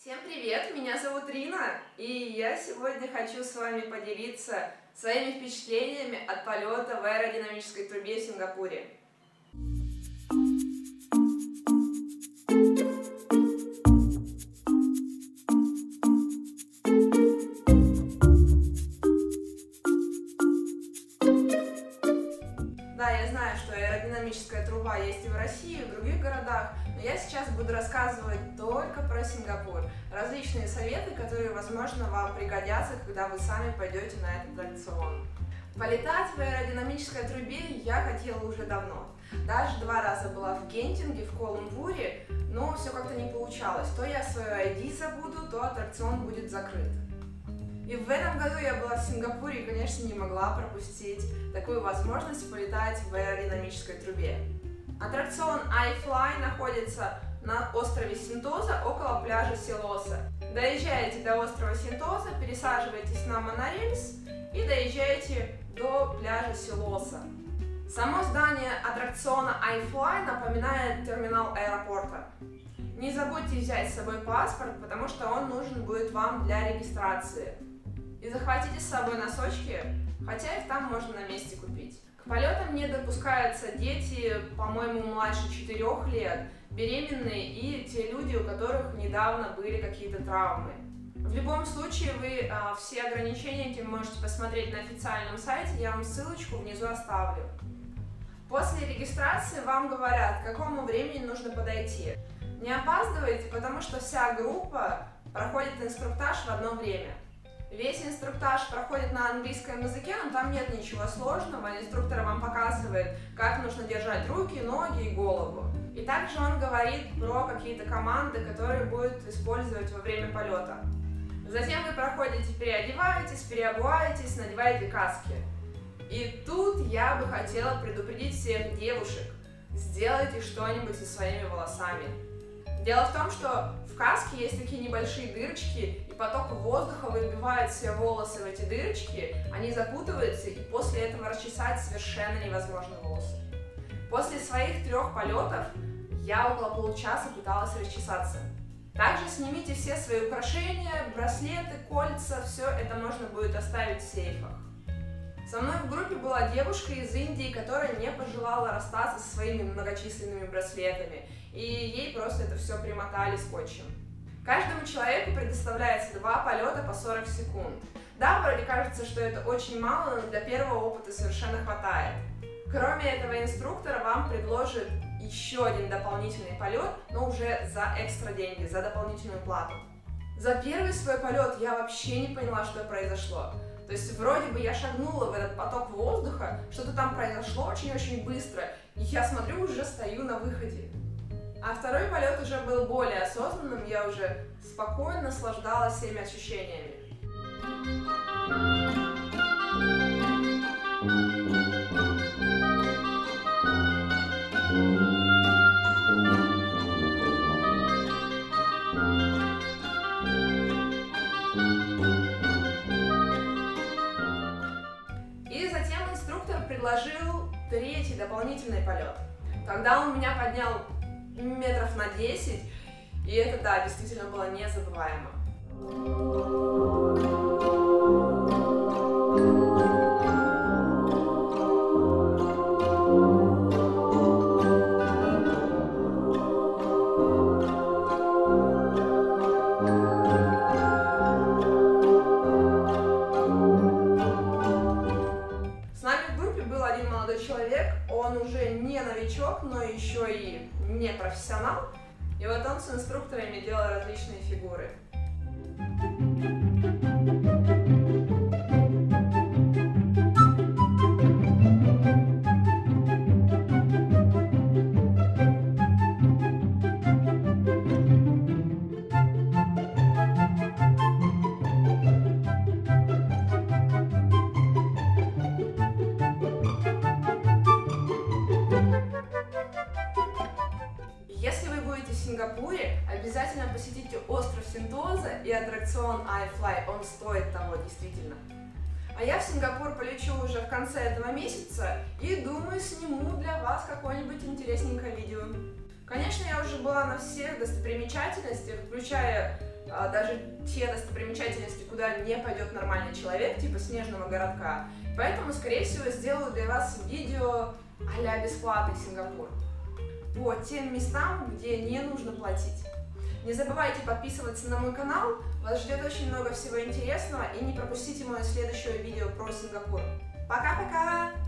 Всем привет, меня зовут Рина, и я сегодня хочу с вами поделиться своими впечатлениями от полета в аэродинамической трубе в Сингапуре. Да, я знаю, что аэродинамическая труба есть и в России, и в других городах, но я сейчас буду рассказывать только про Сингапур. Различные советы, которые, возможно, вам пригодятся, когда вы сами пойдете на этот аттракцион. Полетать в аэродинамической трубе я хотела уже давно. Даже 2 раза была в Гентинге, в Куала-Лумпуре, но все как-то не получалось. То я свое ID забуду, то аттракцион будет закрыт. И в этом году я была в Сингапуре и, конечно, не могла пропустить такую возможность полетать в аэродинамической трубе. Аттракцион iFly находится на острове Сентоза около пляжа Силоса. Доезжаете до острова Сентоза, пересаживаетесь на монорельс и доезжаете до пляжа Силоса. Само здание аттракциона iFly напоминает терминал аэропорта. Не забудьте взять с собой паспорт, потому что он нужен будет вам для регистрации. И захватите с собой носочки, хотя их там можно на месте купить. К полетам не допускаются дети, по-моему, младше 4 лет, беременные и те люди, у которых недавно были какие-то травмы. В любом случае, вы все ограничения эти можете посмотреть на официальном сайте, я вам ссылочку внизу оставлю. После регистрации вам говорят, к какому времени нужно подойти. Не опаздывайте, потому что вся группа проходит инструктаж в одно время. Весь инструктаж проходит на английском языке, но там нет ничего сложного. Инструктор вам показывает, как нужно держать руки, ноги и голову. И также он говорит про какие-то команды, которые будет использовать во время полета. Затем вы проходите, переодеваетесь, переобуваетесь, надеваете каски. И тут я бы хотела предупредить всех девушек: сделайте что-нибудь со своими волосами. Дело в том, что в каске есть такие небольшие дырочки, и поток воздуха выбивает все волосы в эти дырочки, они запутываются, и после этого расчесать совершенно невозможно волосы. После своих 3 полетов я около получаса пыталась расчесаться. Также снимите все свои украшения, браслеты, кольца, все это можно будет оставить в сейфах. Со мной в группе была девушка из Индии, которая не пожелала расстаться со своими многочисленными браслетами, и ей просто это все примотали скотчем. Каждому человеку предоставляется 2 полета по 40 секунд. Да, вроде кажется, что это очень мало, но для первого опыта совершенно хватает. Кроме этого, инструктор вам предложит еще один дополнительный полет, но уже за экстра деньги, за дополнительную плату. За первый свой полет я вообще не поняла, что произошло. То есть вроде бы я шагнула в этот поток воздуха, что-то там произошло очень-очень быстро, и я смотрю, уже стою на выходе. А второй полет уже был более осознанным, я уже спокойно наслаждалась всеми ощущениями. И затем инструктор предложил 3-й дополнительный полет. Тогда он меня поднял метров на 10, и это, да, действительно было незабываемо. С нами в группе был один молодой человек, он уже не новичок, но еще и не профессионал, и вот он с инструкторами делал различные фигуры. Если вы будете в Сингапуре, обязательно посетите остров Сентоза и аттракцион iFly, он стоит того, действительно. А я в Сингапур полечу уже в конце этого месяца и думаю, сниму для вас какое-нибудь интересненькое видео. Конечно, я уже была на всех достопримечательностях, включая даже те достопримечательности, куда не пойдет нормальный человек, типа снежного городка. Поэтому, скорее всего, сделаю для вас видео а-ля бесплатный Сингапур по тем местам, где не нужно платить. Не забывайте подписываться на мой канал, вас ждет очень много всего интересного, и не пропустите мое следующее видео про Сингапур. Пока-пока!